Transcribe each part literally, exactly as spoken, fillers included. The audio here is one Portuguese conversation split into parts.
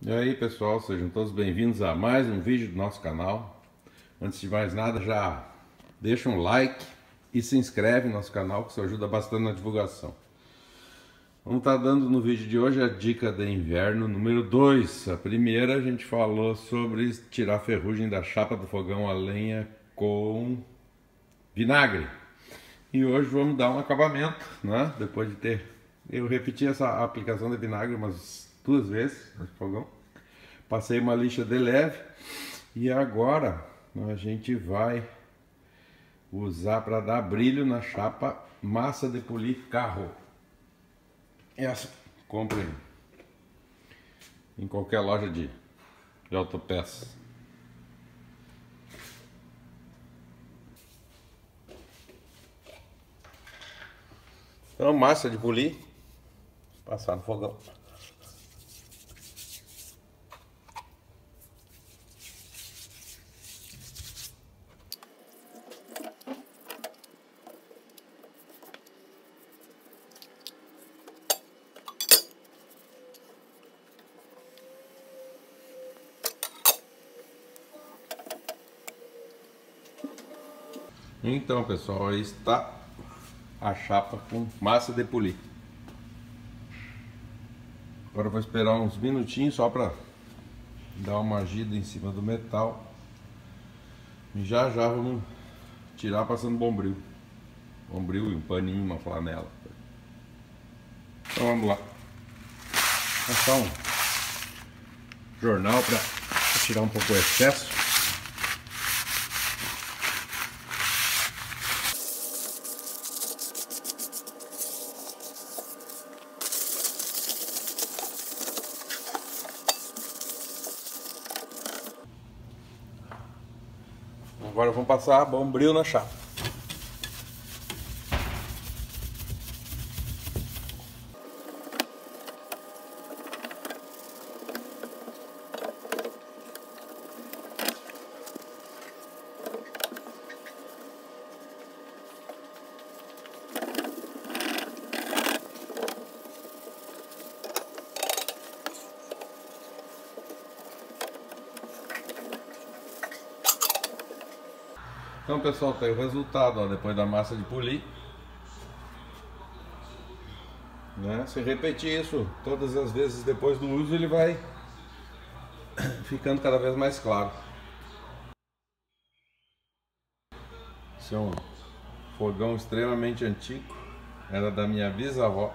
E aí pessoal, sejam todos bem-vindos a mais um vídeo do nosso canal. Antes de mais nada, já deixa um like e se inscreve no nosso canal, que isso ajuda bastante na divulgação. Vamos estar dando no vídeo de hoje a dica de inverno número dois. A primeira a gente falou sobre tirar a ferrugem da chapa do fogão a lenha com vinagre. E hoje vamos dar um acabamento, né? Depois de ter... Eu repeti essa aplicação de vinagre umas duas vezes no fogão. Passei uma lixa de leve e agora a gente vai usar para dar brilho na chapa massa de polir carro. Essa compre em qualquer loja de, de autopeças. Então, massa de polir, passar no fogão. Então pessoal, aí está a chapa com massa de polir. Agora eu vou esperar uns minutinhos só para dar uma agida em cima do metal. E já já vamos tirar passando bombril. Bombril e um paninho, uma flanela. Então vamos lá. Passar um jornal para tirar um pouco o excesso. Agora vamos passar bombril na chapa. Então pessoal, tem o resultado, ó, depois da massa de polir, né? Se repetir isso todas as vezes depois do uso, ele vai ficando cada vez mais claro. Esse é um fogão extremamente antigo, era da minha bisavó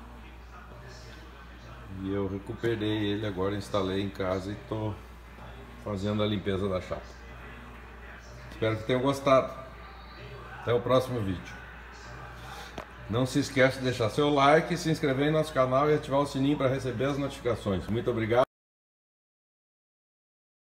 e eu recuperei ele agora, instalei em casa e estou fazendo a limpeza da chapa. Espero que tenham gostado. Até o próximo vídeo. Não se esqueça de deixar seu like, se inscrever em nosso canal e ativar o sininho para receber as notificações. Muito obrigado.